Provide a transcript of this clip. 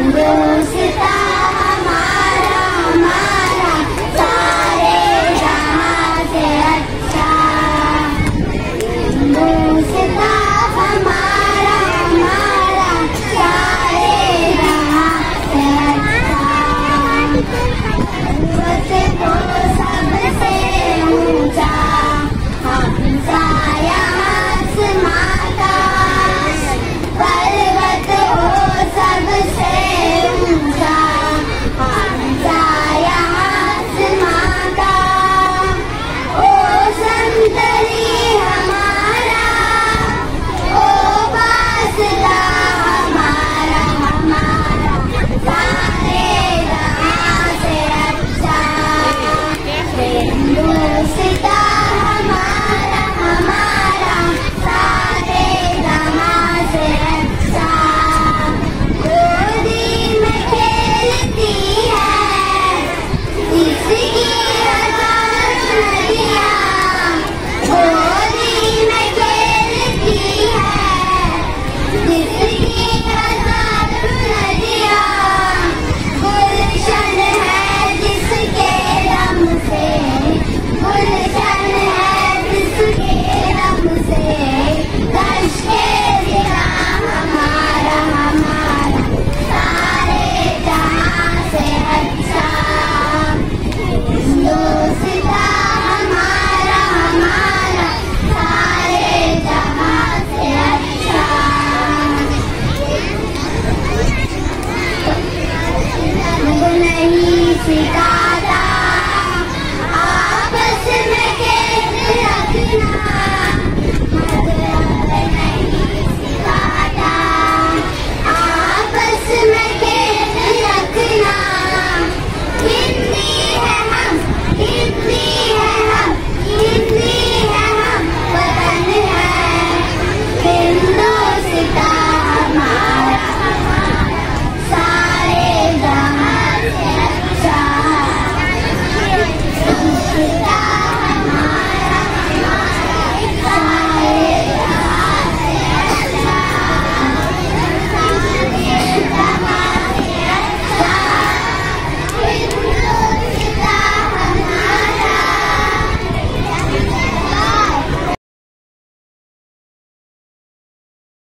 हिंदुस्तां हमारा हमारा सारे जहां से अच्छा। हिंदुस्तां हमारा हमारा सारे जहां से अच्छा। सबसे ऊंचा हमसा यहाँ आसमां का, पर्वत हो सबसे ऊंचा हमसा यहाँ आसमां का। ओ संतरी हमारा, ओ वास्ता हमारा हमारा सारे जहां से अच्छा। हिंदुस्तां हमारा हमारा सारे जहां से अच्छा। गोदी में खेलती है इसकी हजारों नदियाँ, गोदी में खेलती है इसकी हजारों नदियाँ। गुलशन है जिसके दम से, गुलशन है जिसके दम से, लश्के ज़िया हमारा हमारा सारे जहां से अच्छा। हिंदुस्तां हमारा हमारा सारे जहां से अच्छा। रंग नहीं सितारा